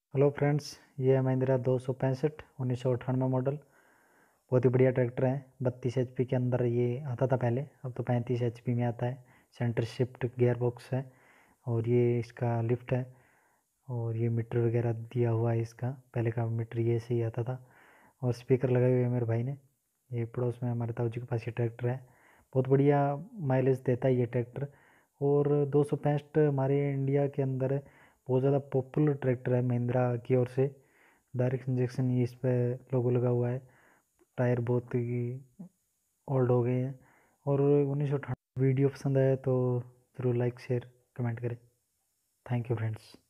Hello friends, ये है Mahindra 265 1998 model. बहुत ही बढ़िया ट्रैक्टर है। 32 HP के अंदर ये आता था पहले, अब तो 35 HP में आता है। सेंटर शिफ्ट गियर बॉक्स है और ये इसका लिफ्ट है और ये मीटर वगैरह दिया हुआ है इसका। पहले का मीटर ये से ही आता था और स्पीकर लगाए हुए हैं मेरे भाई ने। ये पड़ोस में हमारे ताऊ जी के पास ये ट्रैक्टर है। बहुत बढ़िया माइलेज देता है ये ट्रैक्टर। और 265 हमारे इंडिया के अंदर बहुत ज़्यादा पॉपुलर ट्रैक्टर है महिंद्रा की ओर से। डायरेक्ट इंजेक्शन ये इस पर लोगो लगा हुआ है। टायर बहुत ही ओल्ड हो गए हैं। और 1998 वीडियो पसंद आया तो ज़रूर लाइक शेयर कमेंट करें। Thank you friends.